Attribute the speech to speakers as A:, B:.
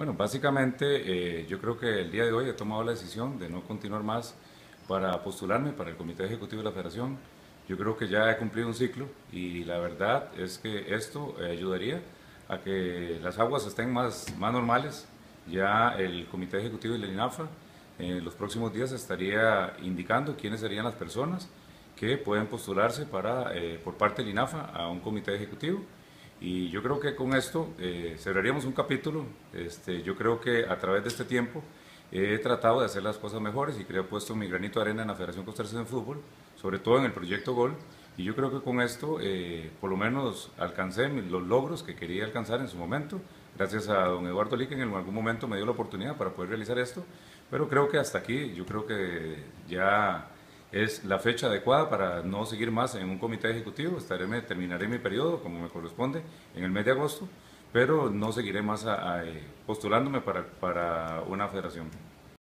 A: Bueno, básicamente yo creo que el día de hoy he tomado la decisión de no continuar más para postularme para el Comité Ejecutivo de la Federación. Yo creo que ya he cumplido un ciclo y la verdad es que esto ayudaría a que las aguas estén más normales. Ya el Comité Ejecutivo y la INAFA en los próximos días estaría indicando quiénes serían las personas que pueden postularse por parte del INAFA a un comité ejecutivo. Y yo creo que con esto cerraríamos un capítulo. Yo creo que a través de este tiempo he tratado de hacer las cosas mejores y creo que he puesto mi granito de arena en la Federación Costarricense de Fútbol, sobre todo en el proyecto Gol. Y yo creo que con esto por lo menos alcancé los logros que quería alcanzar en su momento. Gracias a don Eduardo Lique, en algún momento me dio la oportunidad para poder realizar esto. Pero creo que hasta aquí, yo creo que ya es la fecha adecuada para no seguir más en un comité ejecutivo. Terminaré mi periodo como me corresponde en el mes de agosto, pero no seguiré más postulándome para una federación.